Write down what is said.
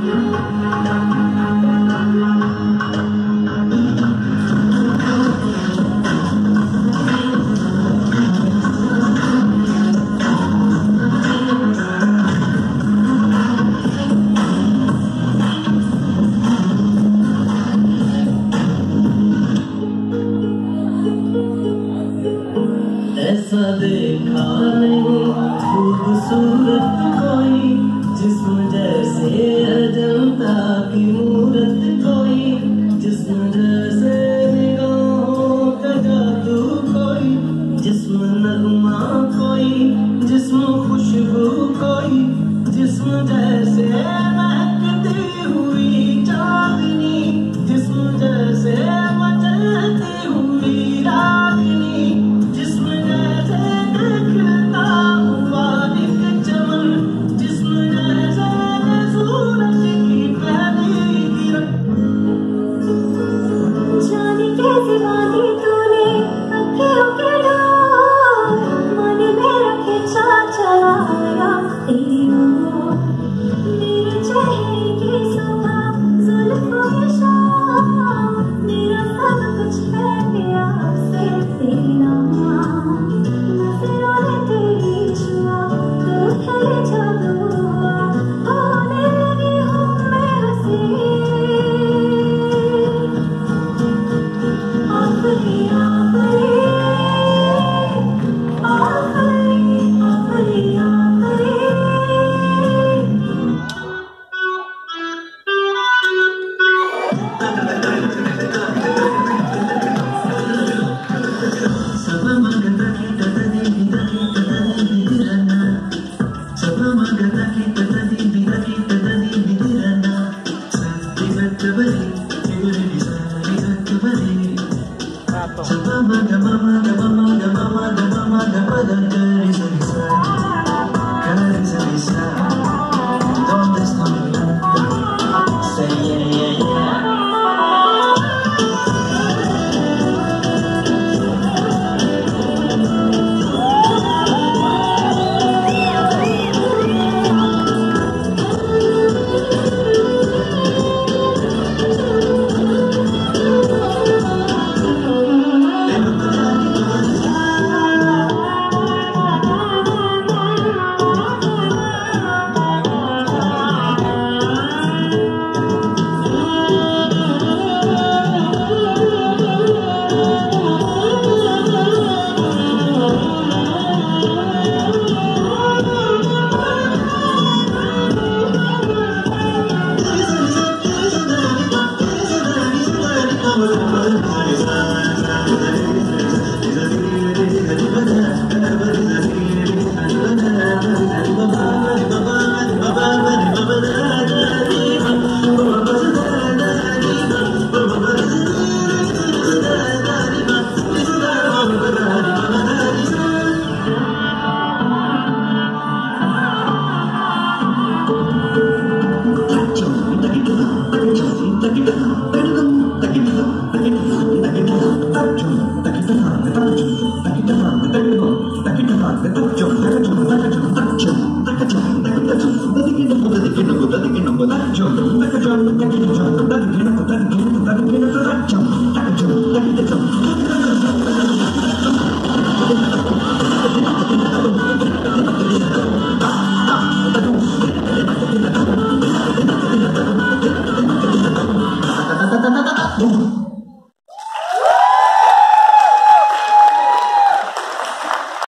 ऐसा देखा नहीं खूबसूरत कोई, जिस्म जैसे अजंता की मूरत कोई, जिस्म जैसे निगाहों का जादू कोई, जिस्म नगमा कोई, जिस्म खुशबू कोई, जिस्म जैसे महकती हुई चांदनी, जिस्म जैसे मचलती हुई रागिनी, जिस्म जैसे दिखता हुआ एक चमन, जिस्म जैसे सूरज की पहली किरण। जाने कैसे बांधी तूने अखियों के डोर, मन में रखे चला आया तेरी ओर, मेरे चेहरे की सुबह जुल्फों के शाम, मेरा सब कुछ है तेरा सिर्फ तेरा नाम, नजरों ने तेरी छुआ दिल खिले जादू हुआ, होने लगी हूँ मैं हंसी। आफरी आफरी आफरी आफरी आफरी। Thank you.